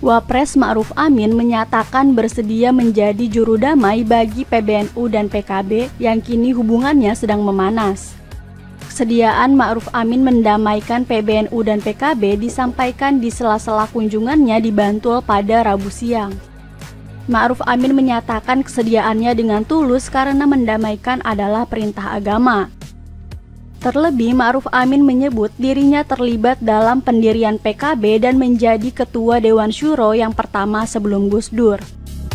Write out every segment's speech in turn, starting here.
Wapres Ma'ruf Amin menyatakan bersedia menjadi juru damai bagi PBNU dan PKB yang kini hubungannya sedang memanas. Kesediaan Ma'ruf Amin mendamaikan PBNU dan PKB disampaikan di sela-sela kunjungannya di Bantul pada Rabu siang. Ma'ruf Amin menyatakan kesediaannya dengan tulus karena mendamaikan adalah perintah agama. Terlebih, Ma'ruf Amin menyebut dirinya terlibat dalam pendirian PKB dan menjadi Ketua Dewan Syuro yang pertama sebelum Gus Dur.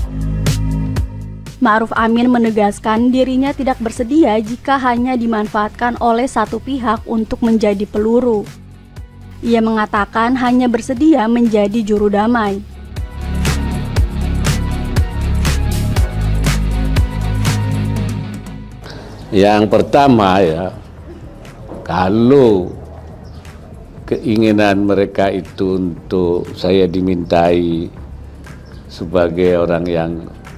Ma'ruf Amin menegaskan dirinya tidak bersedia jika hanya dimanfaatkan oleh satu pihak untuk menjadi peluru. Ia mengatakan hanya bersedia menjadi juru damai. Yang pertama ya, kalau keinginan mereka itu untuk saya dimintai sebagai orang yang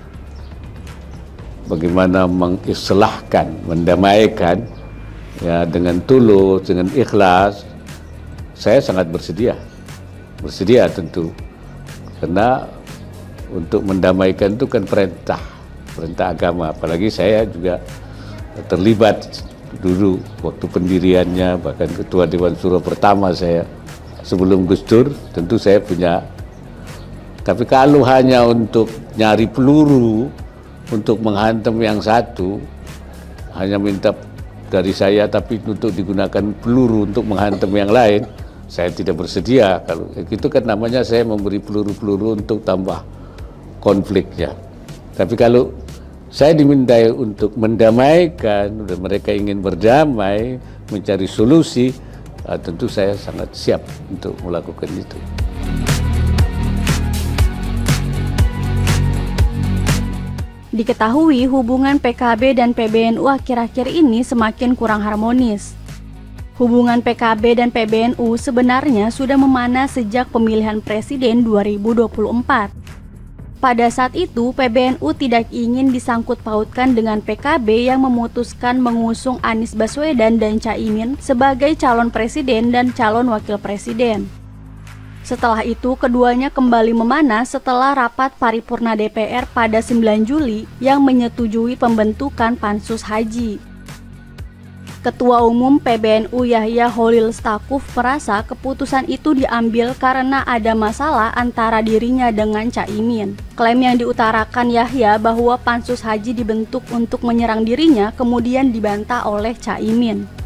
bagaimana mengislahkan, mendamaikan ya dengan tulus, dengan ikhlas, saya sangat bersedia tentu, karena untuk mendamaikan itu kan perintah agama, apalagi saya juga terlibat dulu waktu pendiriannya, bahkan Ketua Dewan Syuro pertama saya sebelum Gus Dur, tentu saya punya. Tapi kalau hanya untuk nyari peluru untuk menghantam yang satu, hanya minta dari saya tapi untuk digunakan peluru untuk menghantam yang lain, saya tidak bersedia. Kalau itu kan namanya saya memberi peluru-peluru untuk tambah konfliknya. Tapi kalau saya dimintai untuk mendamaikan dan mereka ingin berdamai, mencari solusi, tentu saya sangat siap untuk melakukan itu. Diketahui hubungan PKB dan PBNU akhir-akhir ini semakin kurang harmonis. Hubungan PKB dan PBNU sebenarnya sudah memanas sejak pemilihan presiden 2024. Pada saat itu, PBNU tidak ingin disangkut pautkan dengan PKB yang memutuskan mengusung Anies Baswedan dan Caimin sebagai calon presiden dan calon wakil presiden. Setelah itu, keduanya kembali memanas setelah rapat paripurna DPR pada 9 Juli yang menyetujui pembentukan Pansus Haji. Ketua Umum PBNU Yahya Holil Stakuf merasa keputusan itu diambil karena ada masalah antara dirinya dengan Caimin. Klaim yang diutarakan Yahya bahwa Pansus Haji dibentuk untuk menyerang dirinya kemudian dibantah oleh Caimin.